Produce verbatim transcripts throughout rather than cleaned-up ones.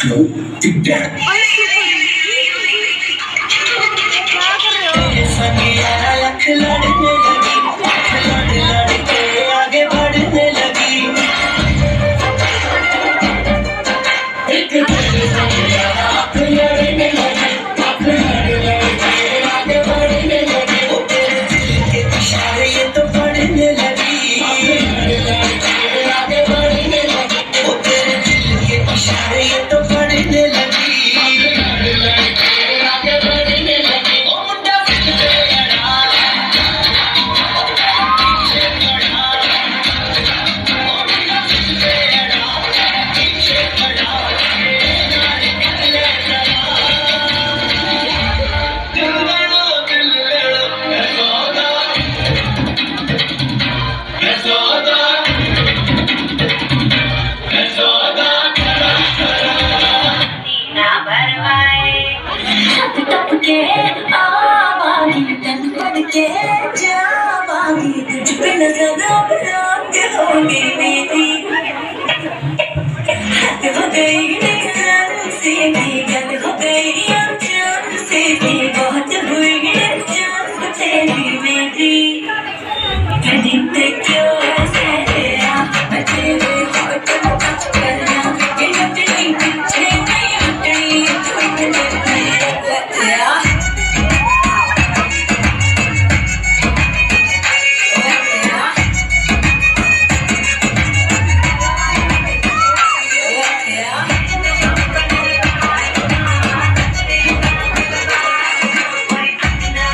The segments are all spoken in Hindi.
slow it down. के जावांगी तुझ पे नजर रात होगी मेरी हद हो गई निशान से भी गल हो गई अनजान से भी बहुत हुई जान तेरी मेरी गणित क्यों ऐसे तेरा मैं तेरे होठ को टच करना ये नटनी पीछे नहीं हटनी तू इतने तेरा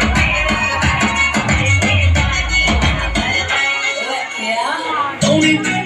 Only